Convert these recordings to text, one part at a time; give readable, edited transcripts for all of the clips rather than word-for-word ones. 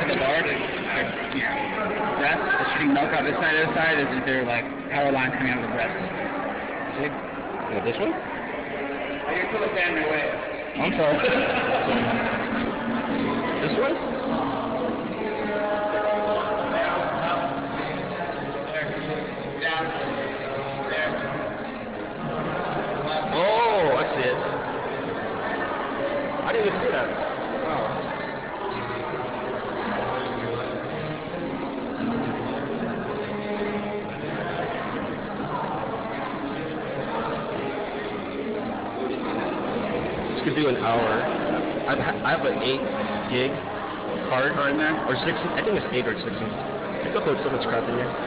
to the bar, breast, it's shooting milk out this side to the side, is there like power lines coming out of the breast? See? What, this one? You're still standing in your way. I'm sorry. This one? Oh, I see it. I didn't even see that. Oh. This could do an hour. I have an 8 gig card in there, or 16. I think it's 8 or 16. I thought there was so much crap in here.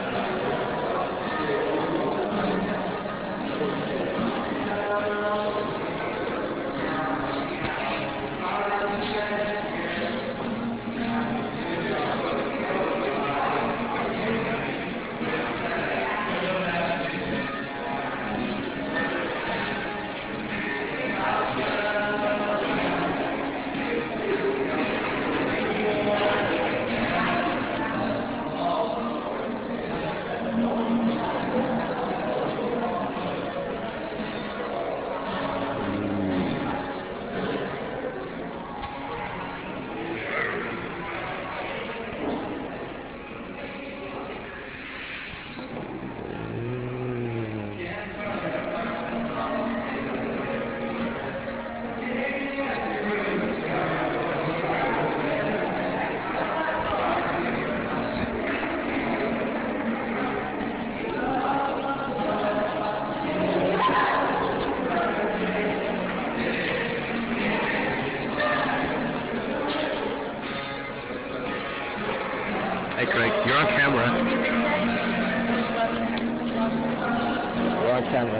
Hey Craig, you're on camera. You're on camera.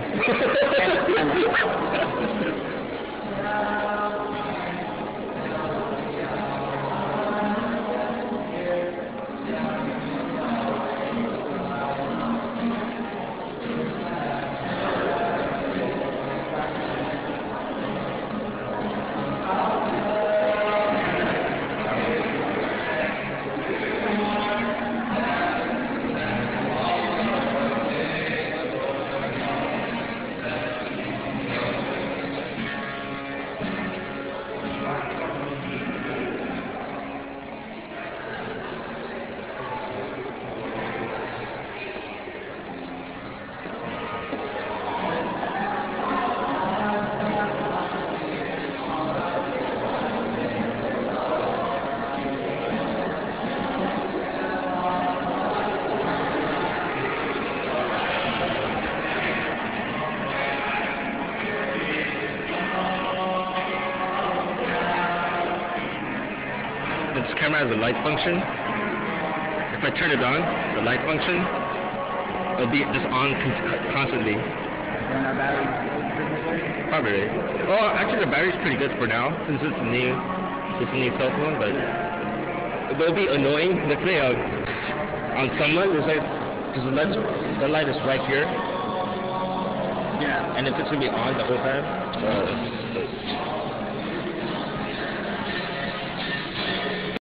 This camera has a light function. If I turn it on, the light function, it'll be just on constantly. Probably. Well, actually the battery's pretty good for now, since it's a new cell phone, but it'll be annoying, let's say, on someone, it's like, because the light is right here. Yeah. And if it's going to be on the whole time,